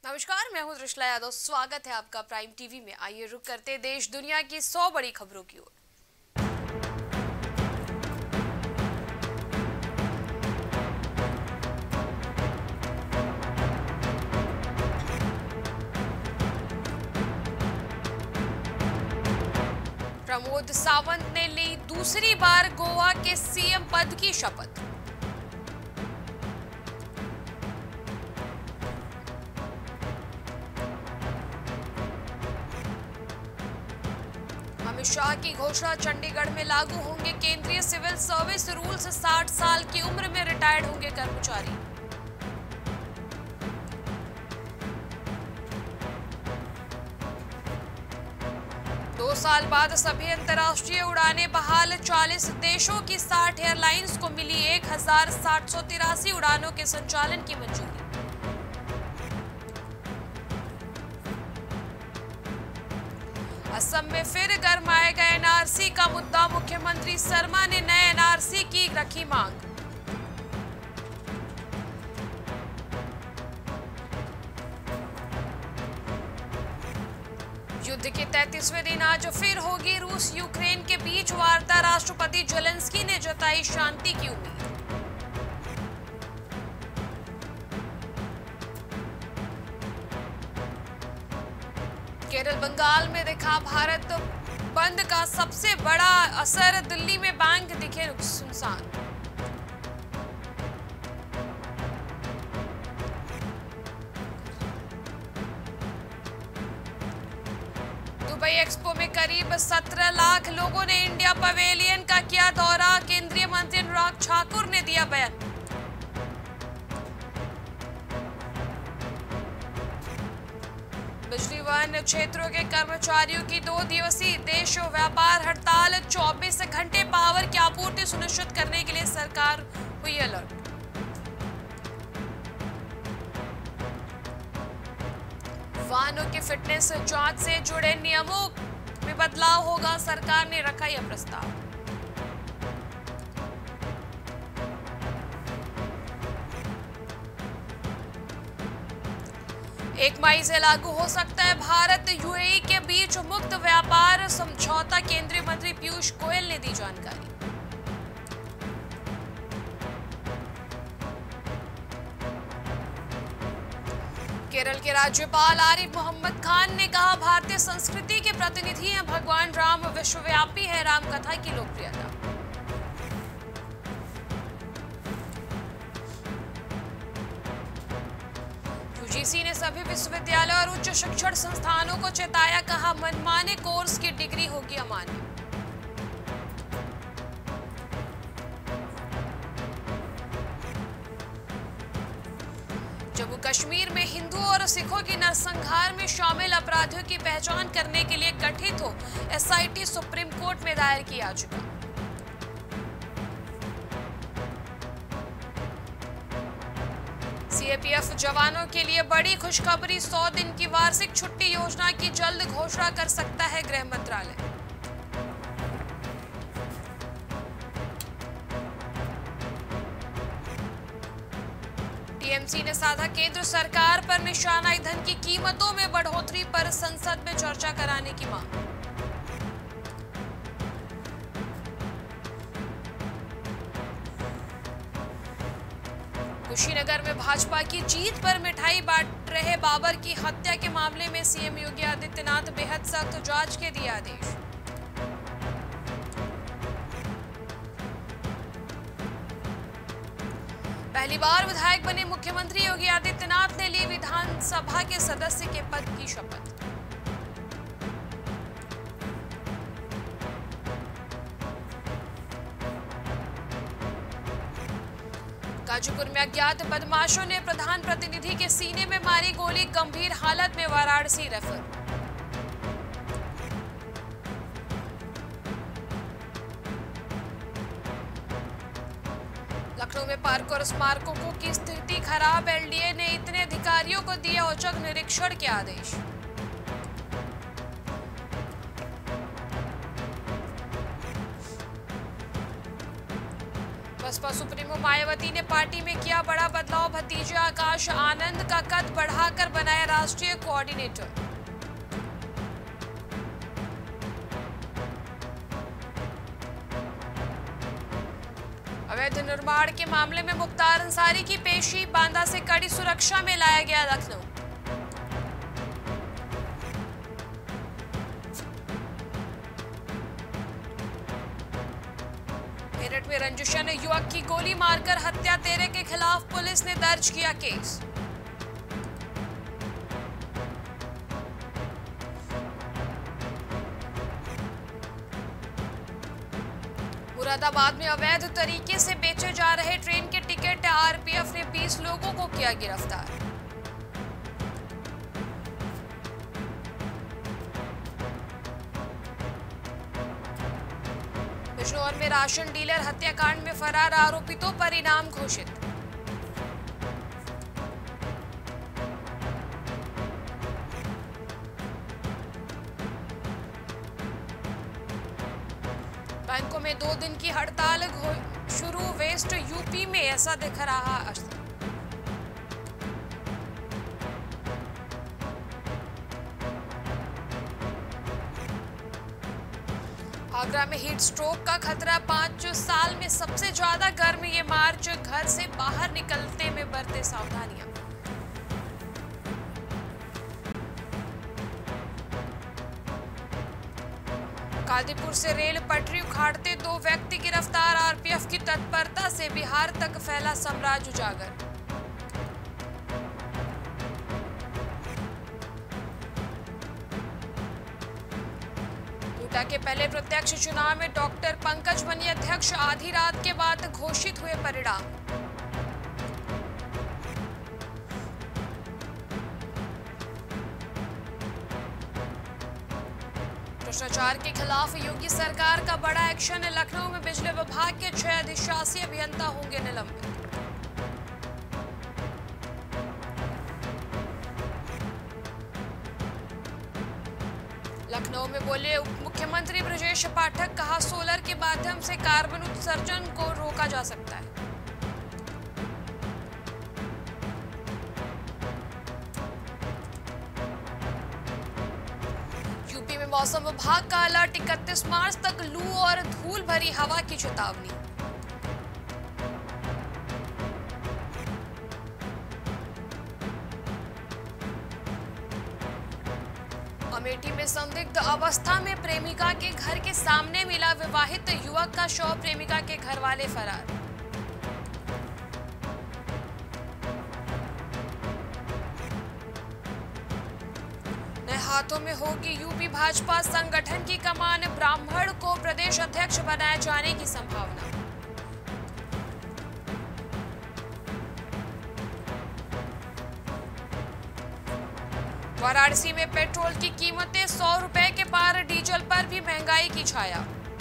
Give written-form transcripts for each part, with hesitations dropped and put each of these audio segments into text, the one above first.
नमस्कार, मैं हूं दृष्ला यादव। स्वागत है आपका प्राइम टीवी में। आइए रुक करते देश दुनिया की 100 बड़ी खबरों की ओर। प्रमोद सावंत ने ली दूसरी बार गोवा के सीएम पद की शपथ। अमित शाह की घोषणा, चंडीगढ़ में लागू होंगे केंद्रीय सिविल सर्विस रूल्स। 60 साल की उम्र में रिटायर्ड होंगे कर्मचारी। दो साल बाद सभी अंतर्राष्ट्रीय उड़ानें बहाल। 40 देशों की 60 एयरलाइंस को मिली 1783 उड़ानों के संचालन की मंजूरी। असम में फिर गरमाएगा एनआरसी का मुद्दा। मुख्यमंत्री शर्मा ने नए एनआरसी की रखी मांग। युद्ध के 33वें दिन आज फिर होगी रूस यूक्रेन के बीच वार्ता। राष्ट्रपति जेलेंस्की ने जताई शांति की उम्मीद। केरल बंगाल में दिखा भारत बंद का सबसे बड़ा असर। दिल्ली में बैंक दिखे सुनसान। दुबई एक्सपो में करीब 17 लाख लोगों ने इंडिया पवेलियन का किया दौरा। केंद्रीय मंत्री अनुराग ठाकुर ने दिया बयान। बिजली वन क्षेत्रों के कर्मचारियों की 2 दिवसीय देश व्यापार हड़ताल। 24 घंटे पावर की आपूर्ति सुनिश्चित करने के लिए सरकार हुई अलर्ट। वाहनों की फिटनेस जांच से जुड़े नियमों में बदलाव होगा। सरकार ने रखा यह प्रस्ताव। 1 मई से लागू हो सकता है भारत यूएई के बीच मुक्त व्यापार समझौता। केंद्रीय मंत्री पीयूष गोयल ने दी जानकारी। केरल के राज्यपाल आरिफ मोहम्मद खान ने कहा, भारतीय संस्कृति के प्रतिनिधि हैं भगवान राम। विश्वव्यापी है रामकथा की लोकप्रियता। यूजीसी ने सभी विश्वविद्यालय और उच्च शिक्षण संस्थानों को चेताया। कहा, मनमाने कोर्स की डिग्री होगी अमान्य। जम्मू कश्मीर में हिंदुओं और सिखों की नरसंहार में शामिल अपराधियों की पहचान करने के लिए गठित हो एसआईटी सुप्रीम कोर्ट में दायर की याचिका। सीएपीएफ जवानों के लिए बड़ी खुशखबरी। 100 दिन की वार्षिक छुट्टी योजना की जल्द घोषणा कर सकता है गृह मंत्रालय। टीएमसी ने साधा केंद्र सरकार पर निशाना। ईंधन की कीमतों में बढ़ोतरी पर संसद में चर्चा कराने की मांग। कुशीनगर में भाजपा की जीत पर मिठाई बांट रहे बाबर की हत्या के मामले में सीएम योगी आदित्यनाथ बेहद सख्त जांच के दिए आदेश। पहली बार विधायक बने मुख्यमंत्री योगी आदित्यनाथ ने ली विधानसभा के सदस्य के पद की शपथ। गाजीपुर में अज्ञात बदमाशों ने प्रधान प्रतिनिधि के सीने में मारी गोली। गंभीर हालत में वाराणसी रेफर। लखनऊ में पार्कों और स्मारकों की स्थिति खराब। एलडीए ने इतने अधिकारियों को दिए औचक निरीक्षण के आदेश। बसपा सुप्रीमो मायावती ने पार्टी में किया बड़ा बदलाव। भतीजे आकाश आनंद का कद बढ़ाकर बनाया राष्ट्रीय कोऑर्डिनेटर। अवैध निर्माण के मामले में मुख्तार अंसारी की पेशी, बांदा से कड़ी सुरक्षा में लाया गया लखनऊ। मेरठ में रंजिशा ने युवक की गोली मारकर हत्या, 13 के खिलाफ पुलिस ने दर्ज किया केस। मुरादाबाद में अवैध तरीके से बेचे जा रहे ट्रेन के टिकट, आरपीएफ ने 20 लोगों को किया गिरफ्तार। बिजनौर में राशन डीलर हत्याकांड में फरार आरोपितों पर इनाम घोषित। बैंकों में 2 दिन की हड़ताल शुरू, वेस्ट यूपी में ऐसा दिख रहा असर। आगरा में हीट स्ट्रोक का खतरा, 5 साल में सबसे ज्यादा गर्म ये मार्च, घर से बाहर निकलते में बरते सावधानियां। कादीपुर से रेल पटरी उखाड़ते 2 व्यक्ति गिरफ्तार, आरपीएफ की तत्परता से बिहार तक फैला साम्राज्य उजागर। कोटा के पहले प्रत्यक्ष चुनाव में डॉक्टर पंकज बनी अध्यक्ष, आधी रात के बाद घोषित हुए परिणाम। भ्रष्टाचार के खिलाफ योगी सरकार का बड़ा एक्शन, लखनऊ में बिजली विभाग के 6 अधिशासी अभियंता होंगे निलंबित। लखनऊ में बोले उप मुख्यमंत्री ब्रजेश पाठक, कहा सोलर के माध्यम से कार्बन उत्सर्जन को रोका जा सकता है। यूपी में मौसम विभाग का अलर्ट, 31 मार्च तक लू और धूल भरी हवा की चेतावनी। अमेठी में संदिग्ध अवस्था में प्रेमिका के घर के सामने मिला विवाहित युवक का शव, प्रेमिका के घर वाले फरार। नए हाथों में होगी यूपी भाजपा संगठन की कमान, ब्राह्मण को प्रदेश अध्यक्ष बनाए जाने की संभावना। वाराणसी में पेट्रोल की कीमतें 100 रुपए के पार, डीजल पर भी महंगाई की छाया।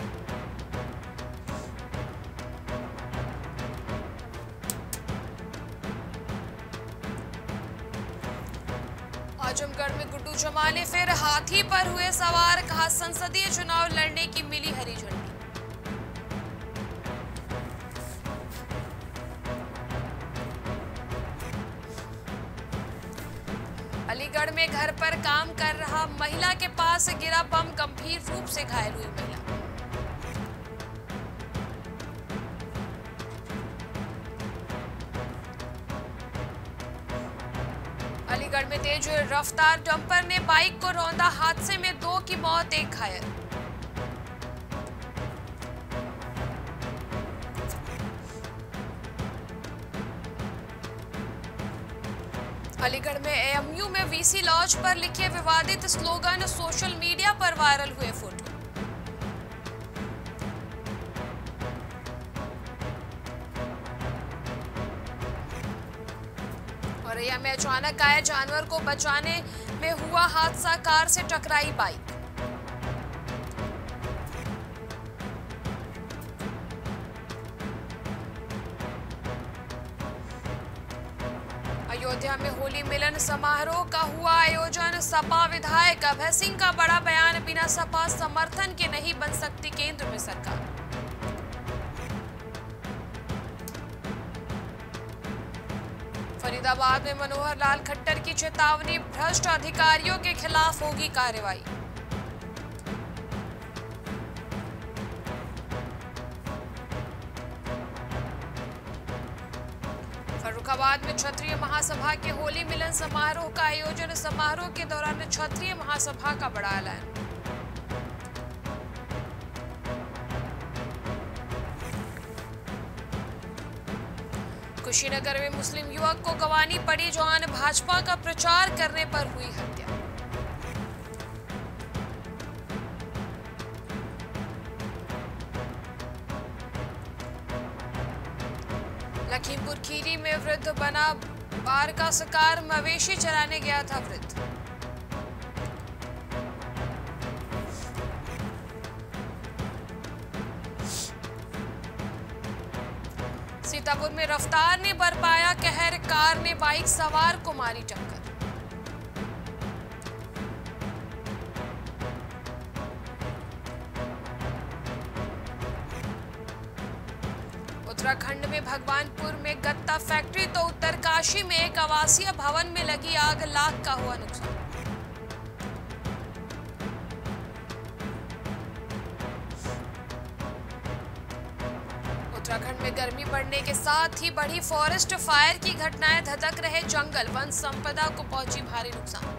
आजमगढ़ में गुड्डू जमाले फिर हाथी पर हुए सवार, कहा संसदीय चुनाव लड़ने की मिली हरी झंडी। अलीगढ़ में घर पर काम कर रहा महिला के पास गिरा बम, गंभीर रूप से घायल हुई महिला। अलीगढ़ में तेज रफ्तार डंपर ने बाइक को रौंदा, हादसे में 2 की मौत, 1 घायल। अलीगढ़ में एएमयू में वीसी लॉज पर लिखे विवादित स्लोगन, सोशल मीडिया पर वायरल हुए फोटो। औरैया में अचानक आए जानवर को बचाने में हुआ हादसा, कार से टकराई बाइक। अयोध्या में होली मिलन समारोह का हुआ आयोजन, सपा विधायक अभय सिंह का बड़ा बयान, बिना सपा समर्थन के नहीं बन सकती केंद्र में सरकार। फरीदाबाद में मनोहर लाल खट्टर की चेतावनी, भ्रष्ट अधिकारियों के खिलाफ होगी कार्रवाई। फर्रुखाबाद में क्षत्रिय महासभा के होली मिलन समारोह का आयोजन, समारोह के दौरान क्षत्रिय महासभा का बड़ा ऐलान। कुशीनगर में मुस्लिम युवक को गंवानी पड़ी जान, भाजपा का प्रचार करने पर हुई हत्या। लखीमपुर खीरी में वृद्ध बना बार का शिकार, मवेशी चराने गया था वृद्ध। सीतापुर में रफ्तार ने बरपाया कहर, कार ने बाइक सवार को मारी टक्कर। उत्तराखंड में भगवानपुर में गत्ता फैक्ट्री तो उत्तरकाशी में एक आवासीय भवन में लगी आग, लाख का हुआ नुकसान। उत्तराखंड में गर्मी बढ़ने के साथ ही बढ़ी फॉरेस्ट फायर की घटनाएं, धधक रहे जंगल, वन संपदा को पहुंची भारी नुकसान।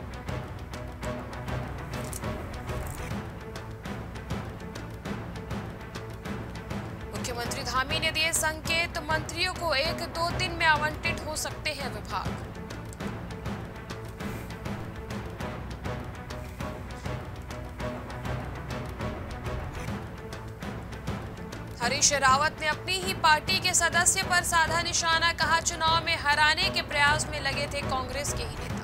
मुख्यमंत्री धामी ने दिए संकेत, मंत्रियों को 1-2 दिन में आवंटित हो सकते हैं विभाग। हरीश रावत ने अपनी ही पार्टी के सदस्य पर साधा निशाना, कहा चुनाव में हराने के प्रयास में लगे थे कांग्रेस के ही नेता।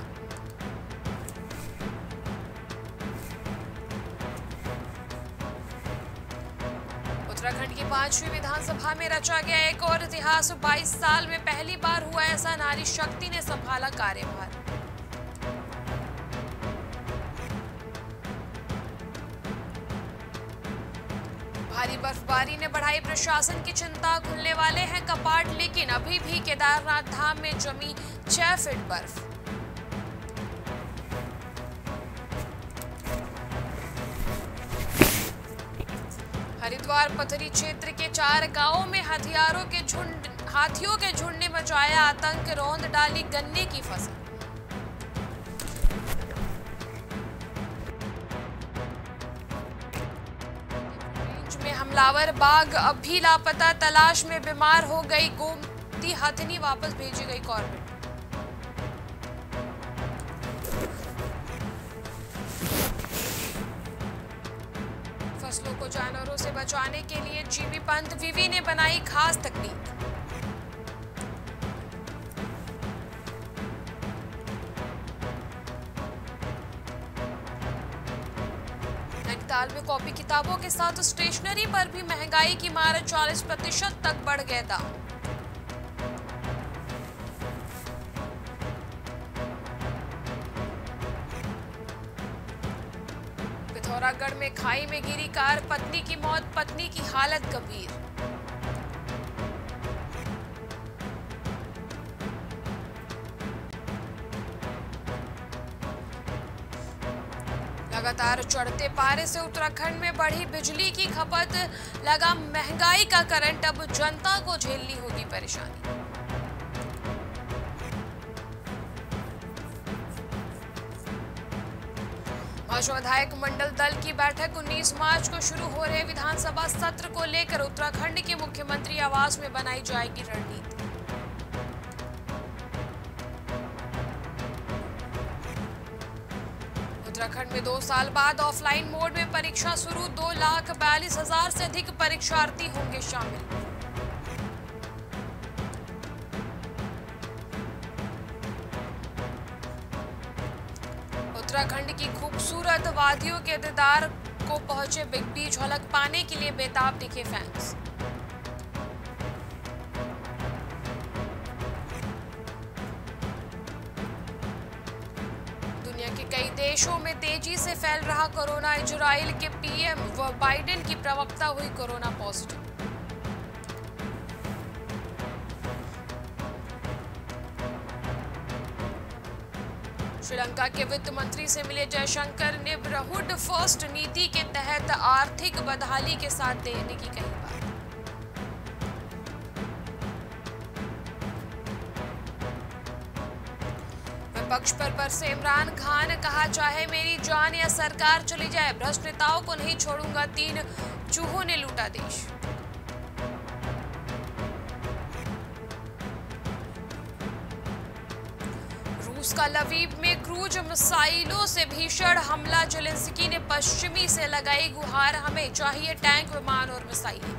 उत्तराखंड की 5वीं विधानसभा में रचा गया एक और इतिहास, 22 साल में पहली बार हुआ ऐसा, नारी शक्ति ने संभाला कार्यभार। भारी बर्फबारी ने बढ़ाई प्रशासन की चिंता, खुलने वाले हैं कपाट, लेकिन अभी भी केदारनाथ धाम में जमी 6 फीट बर्फ। हरिद्वार पथरी क्षेत्र के 4 गांवों में हाथियों के झुंड ने मचाया आतंक, रौंद डाली गन्ने की फसल। रेंज में हमलावर बाघ अब भी लापता, तलाश में बीमार हो गई गोमती हथिनी, वापस भेजी गई कॉर्बेट। फसलों को जानवरों से बचाने के लिए जीबी पंत विवि ने बनाई खास तकनीक। नैनीताल में कॉपी किताबों के साथ स्टेशनरी पर भी महंगाई की मार, 40% तक बढ़ गए दाम। पिथौरागढ़ में खाई में गिरी कार, पत्नी की मौत, पत्नी की हालत गंभीर। लगातार चढ़ते पारे से उत्तराखंड में बढ़ी बिजली की खपत, लगा महंगाई का करंट, अब जनता को झेलनी होगी परेशानी। भाजपा विधायक मंडल दल की बैठक 19 मार्च को शुरू हो रहे विधानसभा सत्र को लेकर उत्तराखंड के मुख्यमंत्री आवास में बनाई जाएगी रणनीति। उत्तराखंड में 2 साल बाद ऑफलाइन मोड में परीक्षा शुरू, 2,42,000 से अधिक परीक्षार्थी होंगे शामिल। उत्तराखंड की खूबसूरत वादियों के दीदार को पहुंचे बिग बी, झलक पाने के लिए बेताब दिखे फैंस। दुनिया के कई देशों में तेजी से फैल रहा कोरोना, इजराइल के पीएम व बाइडेन की प्रवक्ता हुई कोरोना पॉजिटिव। श्रीलंका के वित्त मंत्री से मिले जयशंकर ने ब्रहुड फर्स्ट नीति के तहत आर्थिक बदहाली के साथ देने की कही बात। विपक्ष पर बरसे इमरान खान, कहा चाहे मेरी जान या सरकार चली जाए, भ्रष्ट नेताओं को नहीं छोड़ूंगा, 3 चूहों ने लूटा देश। रूस का लवीव में क्रूज मिसाइलों से भीषण हमला, जेलेंस्की ने पश्चिमी से लगाई गुहार, हमें चाहिए टैंक, विमान और मिसाइलें।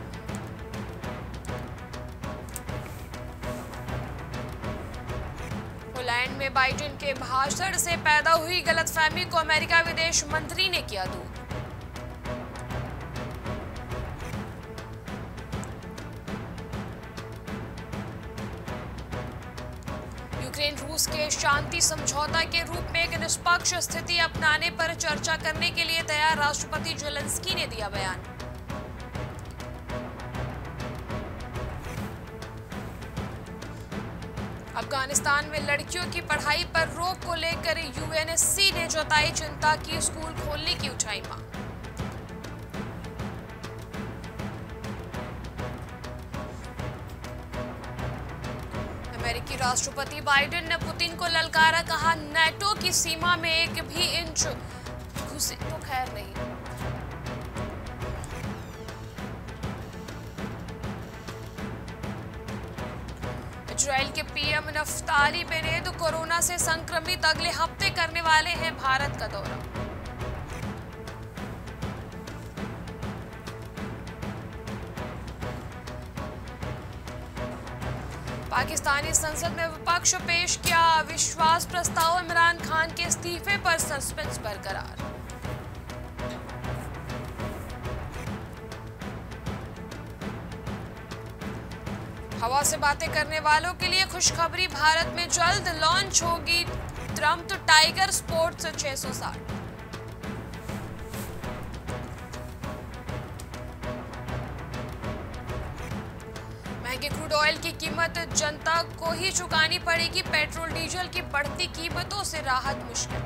पोलैंड में बाइडेन के भाषण से पैदा हुई गलतफहमी को अमेरिका विदेश मंत्री ने किया दूर। यूक्रेन रूस के शांति समझौता के रूप में एक निष्पक्ष स्थिति अपनाने पर चर्चा करने के लिए तैयार, राष्ट्रपति जेलेंस्की ने दिया बयान। अफगानिस्तान में लड़कियों की पढ़ाई पर रोक को लेकर यूएनएससी ने जताई चिंता की, स्कूल खोलने की उठाई मांग। अमेरिकी राष्ट्रपति बाइडेन ने पुतिन को ललकारा, कहा नाटो की सीमा में 1 भी इंच घुसे तो खैर नहीं। इजराइल के पीएम नफ्ताली बेनेद कोरोना से संक्रमित, अगले हफ्ते करने वाले हैं भारत का दौरा। पाकिस्तानी संसद में विपक्ष पेश किया अविश्वास प्रस्ताव, इमरान खान के इस्तीफे पर सस्पेंस बरकरार। हवा से बातें करने वालों के लिए खुशखबरी, भारत में जल्द लॉन्च होगी ट्रम्प टाइगर स्पोर्ट्स 660। महंगे क्रूड ऑयल की कीमत जनता को ही चुकानी पड़ेगी, पेट्रोल डीजल की बढ़ती कीमतों से राहत मुश्किल।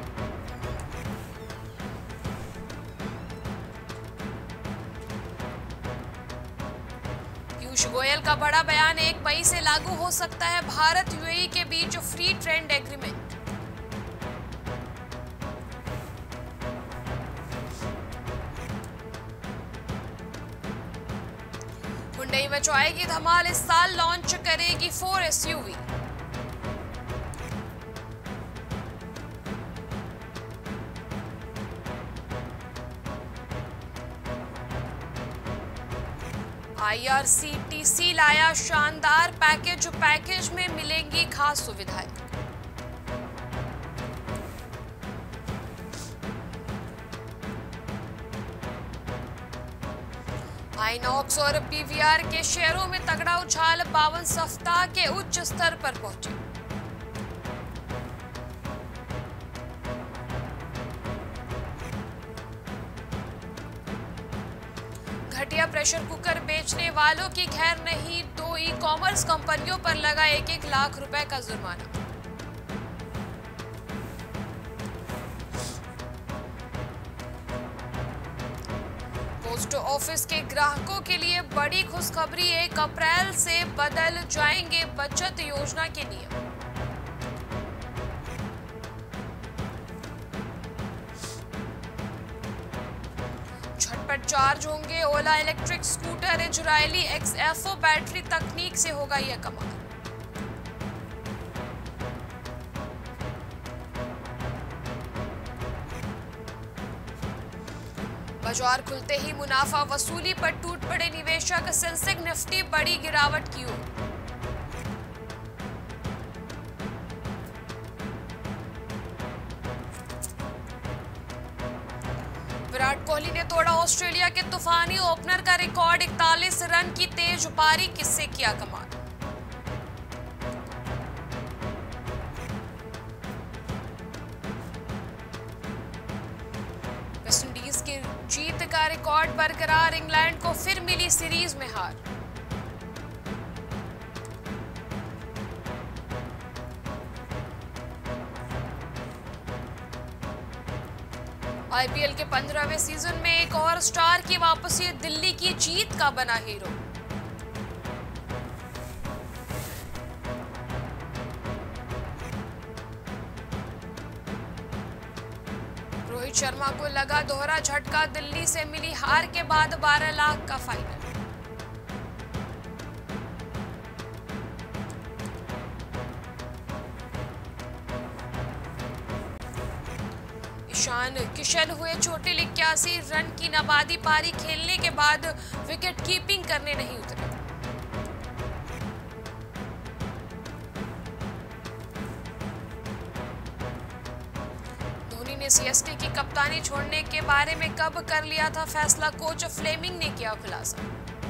पीयूष गोयल का बड़ा बयान, 1 मई से लागू हो सकता है भारत यूएई के बीच फ्री ट्रेड एग्रीमेंट। हुंडई मचाएगी धमाल, इस साल लॉन्च करेगी 4 एसयूवी। आईआरसीटीसी लाया शानदार पैकेज में मिलेंगी खास सुविधाएं। आइनॉक्स और पीवीआर के शेयरों में तगड़ा उछाल, 52 सप्ताह के उच्च स्तर पर पहुंचे। घटिया प्रेशर कुकर बेचने वालों की खैर नहीं, 2 ई-कॉमर्स कंपनियों पर लगा 1-1 लाख रुपए का जुर्माना। पोस्ट ऑफिस के ग्राहकों के लिए बड़ी खुशखबरी, 1 अप्रैल से बदल जाएंगे बचत योजना के नियम। झटपट चार्ज होंगे Ola electric scooter, Israeli XFO battery तकनीक से होगा यह कमाल। बाजार खुलते ही मुनाफा वसूली पर टूट पड़े निवेशक, सेंसेक्स निफ्टी बड़ी गिरावट की ओर। विराट कोहली ने तोड़ा ऑस्ट्रेलिया के तूफानी ओपनर का रिकॉर्ड, 41 रन की तेज पारी, किससे किया कमाल। वेस्टइंडीज की जीत का रिकॉर्ड बरकरार, इंग्लैंड को फिर मिली सीरीज में हार। आईपीएल के 15वें सीजन में एक और स्टार की वापसी, दिल्ली की जीत का बना हीरो। रोहित शर्मा को लगा दोहरा झटका, दिल्ली से मिली हार के बाद 12 लाख का फाइनल। ईशान किशन हुए चोटिल, 81 रन की नबादी पारी खेलने के बाद विकेट कीपिंग करने नहीं उतरे। धोनी ने सीएसके की कप्तानी छोड़ने के बारे में कब कर लिया था फैसला, कोच फ्लेमिंग ने किया खुलासा।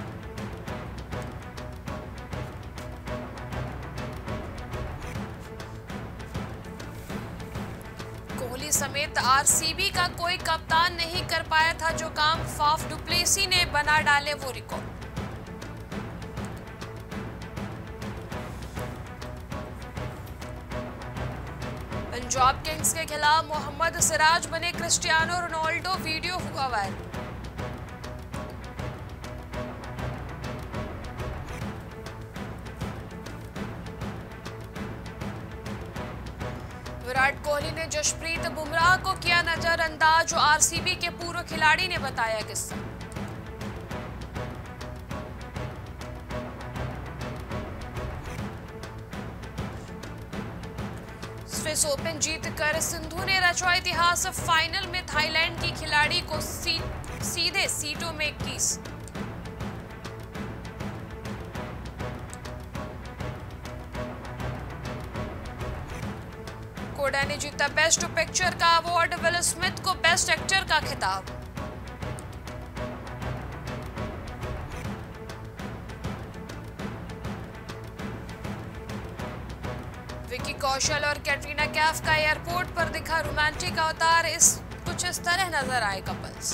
कोहली समेत आरसीबी का कोई कप्तान नहीं कर पाया था जो काम फाफ डु प्लेसी ने बना डाले वो रिकॉर्ड। पंजाब किंग्स के खिलाफ मोहम्मद सिराज बने क्रिस्टियानो रोनाल्डो, वीडियो हुआ वायरल। विराट कोहली ने जसप्रीत बुमराह को किया नजरअंदाज, आरसीबी के पूर्व खिलाड़ी ने बताया किस्सा। स्विस ओपन जीतकर सिंधु ने रचा इतिहास, फाइनल में थाईलैंड की खिलाड़ी को सीधे सीटों में 21। कोडा ने जीता बेस्ट पिक्चर का अवार्ड, विल स्मिथ को बेस्ट एक्टर का खिताब। विकी कौशल और कैटरीना कैफ का एयरपोर्ट पर दिखा रोमांटिक अवतार, कुछ इस तरह नजर आए कपल्स।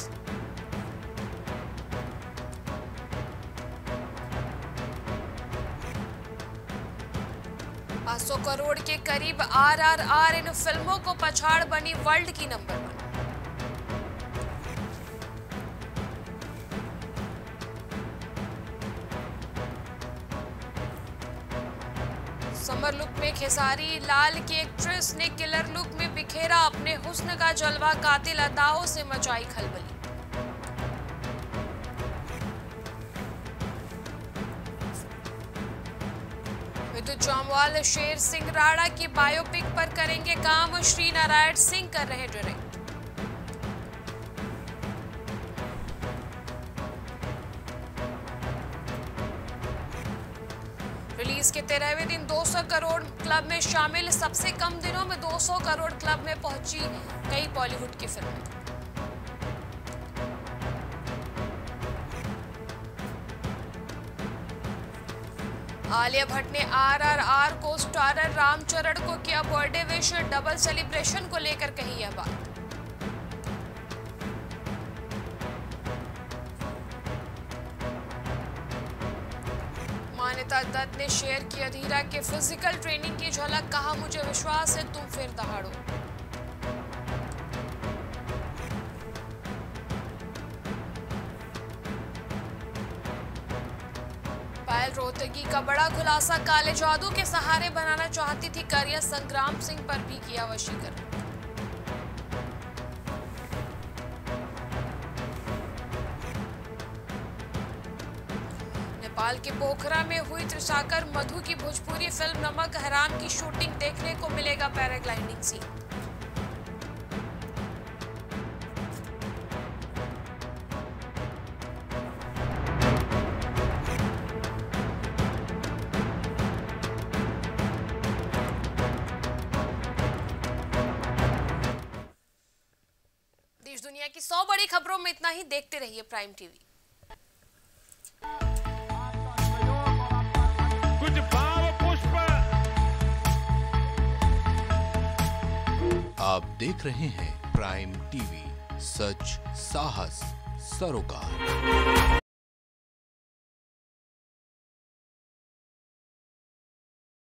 500 करोड़ के करीब आरआरआर, इन फिल्मों को पछाड़ बनी वर्ल्ड की नंबर 1। समर लुक में खेसारी लाल की एक्ट्रेस ने किलर लुक में बिखेरा अपने हुस्न का जलवा, कातिल अदाओं से मचाई खलबली। विद्युत जामवाल शेर सिंह राणा की बायोपिक पर करेंगे काम, श्री नारायण सिंह कर रहे डायरेक्ट। रिलीज के 13वें दिन 200 करोड़ क्लब में शामिल, सबसे कम दिनों में 200 करोड़ क्लब में पहुंची कई बॉलीवुड की फिल्में। आलिया भट्ट ने आरआरआर को स्टारर रामचरण को किया बर्थडे विश, डबल सेलिब्रेशन को लेकर कही यह बात। मान्यता दत्त ने शेयर की अधीरा के फिजिकल ट्रेनिंग की झलक, कहा मुझे विश्वास है तुम फिर दहाड़ो। पायल रोहतगी का बड़ा खुलासा, काले जादू के सहारे बनाना चाहती थी करियर, संग्राम सिंह पर भी किया वशीकरण। नेपाल के पोखरा में हुई त्रिशाकर मधु की भोजपुरी फिल्म नमक हराम की शूटिंग, देखने को मिलेगा पैराग्लाइडिंग सीन। देश दुनिया की 100 बड़ी खबरों में इतना ही, देखते रहिए प्राइम टीवी। कुछ भाव पुष्प। आप देख रहे हैं प्राइम टीवी, सच साहस सरोकार।